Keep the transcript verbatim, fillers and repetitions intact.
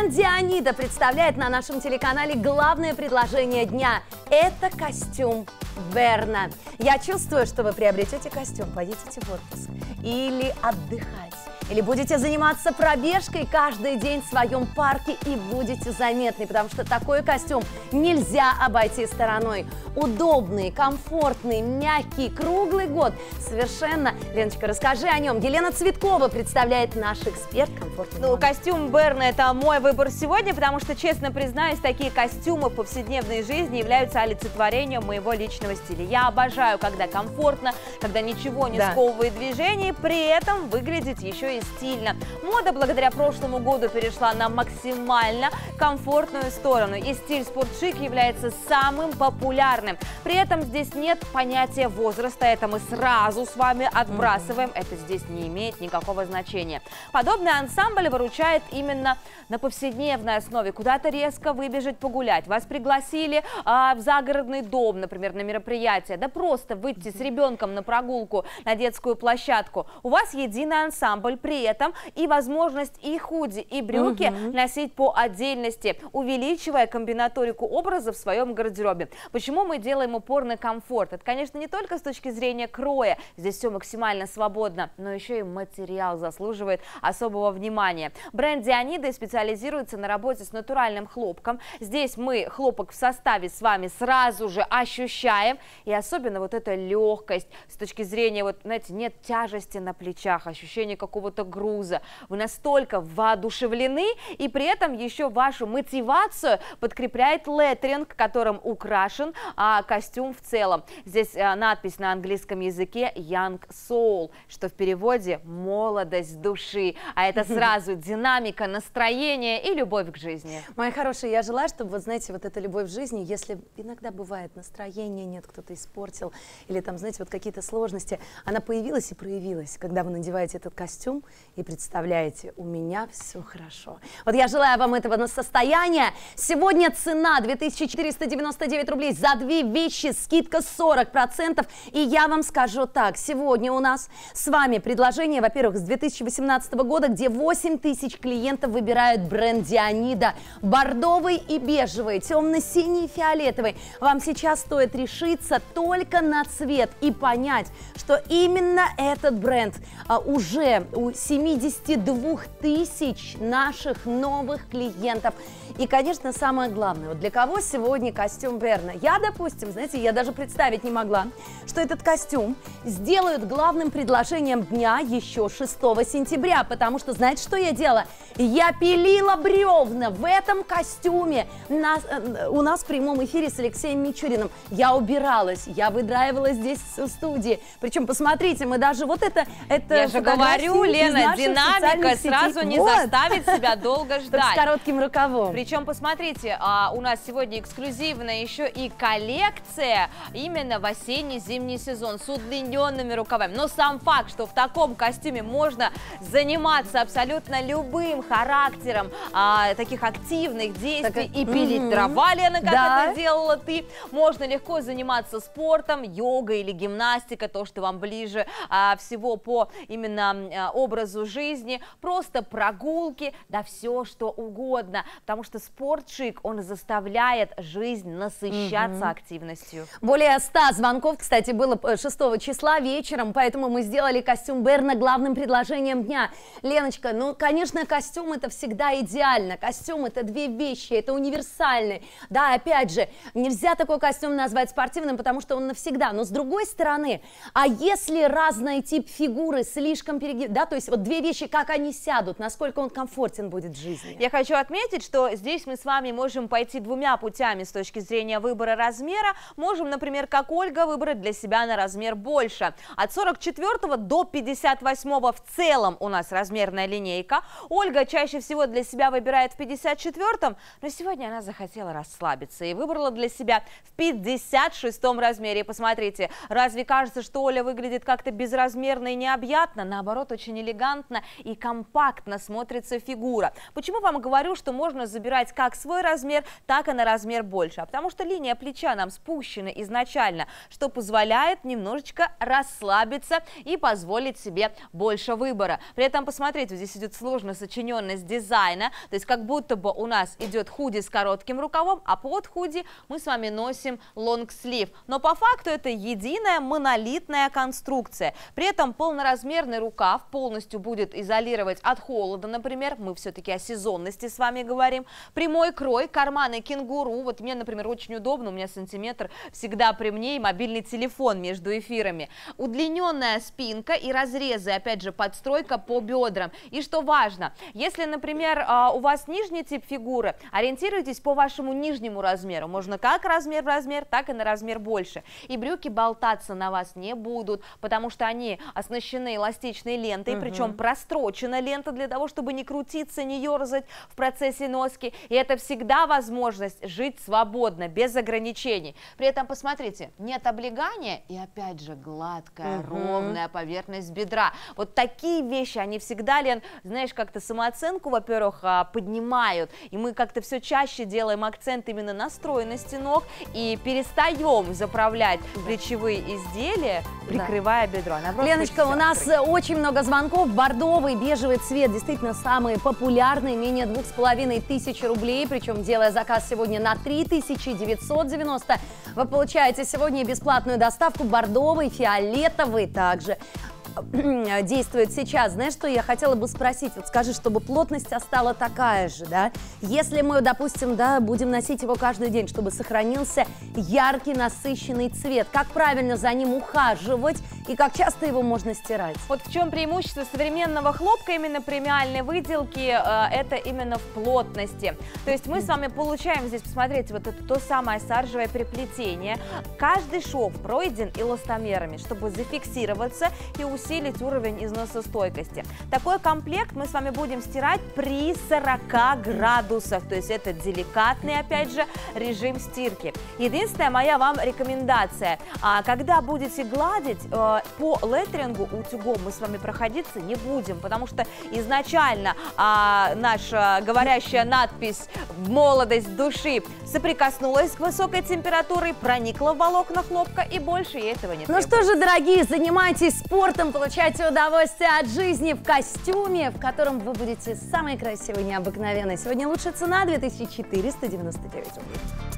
Бренд Дионида представляет на нашем телеканале главное предложение дня. Это костюм Берна. Я чувствую, что вы приобретете костюм, поедете в отпуск или отдыхать, или будете заниматься пробежкой каждый день в своем парке и будете заметны, потому что такой костюм нельзя обойти стороной. Удобный, комфортный, мягкий, круглый год. Совершенно. Леночка, расскажи о нем. Елена Цветкова представляет наш эксперт комфортный. Ну, костюм Берна – это мой выбор сегодня, потому что, честно признаюсь, такие костюмы в повседневной жизни являются олицетворением моего личного стиля. Я обожаю, когда комфортно, когда ничего не Да. сковывает движение, при этом выглядит еще и стильно. Мода благодаря прошлому году перешла на максимально комфортную сторону, и стиль спортшик является самым популярным. При этом здесь нет понятия возраста, это мы сразу с вами отбрасываем, это здесь не имеет никакого значения. Подобный ансамбль выручает именно на повседневной основе. Куда-то резко выбежать погулять, вас пригласили а, в загородный дом, например, на мероприятие, да просто выйти с ребенком на прогулку на детскую площадку. У вас единый ансамбль, при этом и возможность и худи, и брюки угу. носить по отдельности, увеличивая комбинаторику образа в своем гардеробе. Почему мы делаем упор на комфорт? Это, конечно, не только с точки зрения кроя, здесь все максимально свободно, но еще и материал заслуживает особого внимания. Бренд Дионида специализируется на работе с натуральным хлопком. Здесь мы хлопок в составе с вами сразу же ощущаем, и особенно вот эта легкость с точки зрения, вот, знаете, нет тяжести на плечах, ощущение какого-то груза. Вы настолько воодушевлены, и при этом еще вашу мотивацию подкрепляет леттеринг, которым украшен а, костюм в целом. Здесь а, надпись на английском языке Young Soul, что в переводе молодость души, а это сразу динамика, настроение и любовь к жизни. Мои хорошие, я желаю, чтобы, вот знаете, вот эта любовь в жизни, если иногда бывает настроение нет, кто-то испортил, или там, знаете, вот какие-то сложности, она появилась и проявилась, когда вы надеваете этот костюм и представляете, у меня все хорошо. Вот я желаю вам этого состояния. Сегодня цена две тысячи четыреста девяносто девять рублей за две вещи, скидка сорок процентов. И я вам скажу так, сегодня у нас с вами предложение, во-первых, с две тысячи восемнадцатого года, где восемь тысяч клиентов выбирают бренд Дионида. Бордовый и бежевый, темно-синий и фиолетовый. Вам сейчас стоит решиться только на цвет и понять, что именно этот бренд а, уже у семидесяти двух тысяч наших новых клиентов. И, конечно, самое главное, вот для кого сегодня костюм Берна? Я, допустим, знаете, я даже представить не могла, что этот костюм сделают главным предложением дня еще шестого сентября, потому что, знаете, что я делала? Я пилила бревна в этом костюме нас, у нас в прямом эфире с Алексеем Мичуриным. Я убиралась, я выдраивала здесь в студии. Причем, посмотрите, мы даже вот это... это я же говорю, Лена, динамика сразу не вот. заставит себя долго ждать. С коротким рукавом. Причем, посмотрите, а, у нас сегодня эксклюзивно еще и коллекция именно в осенне-зимний сезон с удлиненными рукавами. Но сам факт, что в таком костюме можно заниматься абсолютно любым характером а, таких активных действий так, и пилить угу. дрова, Лена, как да. это делала ты, можно легко заниматься спортом, йогой или гимнастикой, то, что вам ближе а, всего по именно а, образу жизни, просто прогулки, да все, что угодно, потому что спортшик, он заставляет жизнь насыщаться угу. активностью. Более ста звонков, кстати, было шестого числа вечером, поэтому мы сделали костюм Берна главным предложением дня. Леночка, ну, конечно, костюм это всегда идеально. Костюм это две вещи, это универсальный. Да, опять же, нельзя такой костюм назвать спортивным, потому что он навсегда. Но с другой стороны, а если разный тип фигуры слишком перегиб, да, то есть вот две вещи, как они сядут, насколько он комфортен будет в жизни? Я хочу отметить, что здесь мы с вами можем пойти двумя путями с точки зрения выбора размера. Можем, например, как Ольга, выбрать для себя на размер больше. От сорок четвёртого до пятьдесят восьмого в целом у нас размерная линейка. Ольга чаще всего для себя выбирает в пятьдесят четвёртом, но сегодня она захотела расслабиться и выбрала для себя в пятьдесят шестом размере. И посмотрите, разве кажется, что Оля выглядит как-то безразмерно и необъятно? Наоборот, очень элегантно и компактно смотрится фигура. Почему вам говорю, что можно забирать выбирать как свой размер, так и на размер больше. А потому что линия плеча нам спущена изначально, что позволяет немножечко расслабиться и позволить себе больше выбора. При этом, посмотрите, здесь идет сложно сочиненность дизайна, то есть как будто бы у нас идет худи с коротким рукавом, а под худи мы с вами носим лонгслив. Но по факту это единая монолитная конструкция. При этом полноразмерный рукав полностью будет изолировать от холода, например, мы все-таки о сезонности с вами говорим. Прямой крой, карманы кенгуру, вот мне, например, очень удобно, у меня сантиметр всегда при мне и мобильный телефон между эфирами. Удлиненная спинка и разрезы, опять же, подстройка по бедрам. И что важно, если, например, у вас нижний тип фигуры, ориентируйтесь по вашему нижнему размеру. Можно как размер в размер, так и на размер больше. И брюки болтаться на вас не будут, потому что они оснащены эластичной лентой, угу. причем прострочена лента для того, чтобы не крутиться, не ерзать в процессе носки. И это всегда возможность жить свободно, без ограничений. При этом, посмотрите, нет облегания и, опять же, гладкая, угу. ровная поверхность бедра. Вот такие вещи, они всегда, Лен, знаешь, как-то самооценку, во-первых, поднимают. И мы как-то все чаще делаем акцент именно на стройности ног и перестаем заправлять плечевые изделия, прикрывая да. бедро. Наоборот, Леночка, у нас открыть. Очень много звонков. Бордовый, бежевый цвет действительно самые популярные, менее двух с половиной тысяч рублей. Причем, делая заказ сегодня на три тысячи девятьсот девяносто, вы получаете сегодня бесплатную доставку. Бордовый, фиолетовый также действует сейчас. Знаешь, что я хотела бы спросить? Вот скажи, чтобы плотность осталась такая же, да? Если мы, допустим, да, будем носить его каждый день, чтобы сохранился яркий, насыщенный цвет, как правильно за ним ухаживать и как часто его можно стирать? Вот в чем преимущество современного хлопка, именно премиальной выделки, э, это именно в плотности. То есть мы с вами получаем здесь, посмотрите, вот это то самое саржевое переплетение. Каждый шов пройден эластомерами, чтобы зафиксироваться и усилить уровень износостойкости. Такой комплект мы с вами будем стирать при сорока градусах, то есть это деликатный, опять же, режим стирки. Единственная моя вам рекомендация, когда будете гладить, по леттерингу утюгом мы с вами проходиться не будем, потому что изначально наша говорящая надпись «Молодость души» соприкоснулась к высокой температуре, проникла в волокна хлопка, и больше ей этого не требуется. Ну что же, дорогие, занимайтесь спортом, получайте удовольствие от жизни в костюме, в котором вы будете самые красивые, необыкновенные. Сегодня лучшая цена две тысячи четыреста девяносто девять рублей.